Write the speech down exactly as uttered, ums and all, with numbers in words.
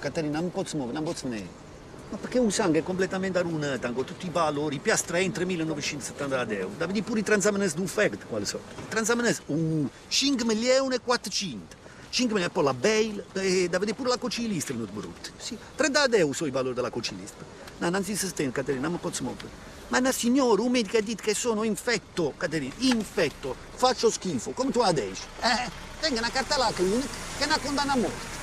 Caterina, non posso muovere, non posso venire. Ma perché un sangue è completamente arruinato, con tutti i valori, piastra in tremilanovecentosettanta euro. Da vedere pure i transamanesi di un fact, quali sono? I transamanesi, uh, cinque milioni e quattrocento. cinque milioni, e poi la bail, e da vedere pure la coccilistra non è brutta. Sì, trenta euro sono i valori della coccilistra. No, non si sostiene, Caterina, non posso muovere. Ma una signora, un medico ha detto che sono infetto, Caterina, infetto, faccio schifo, come tu adesso. Eh, tenga una carta alla clinica che è una condanna a morte.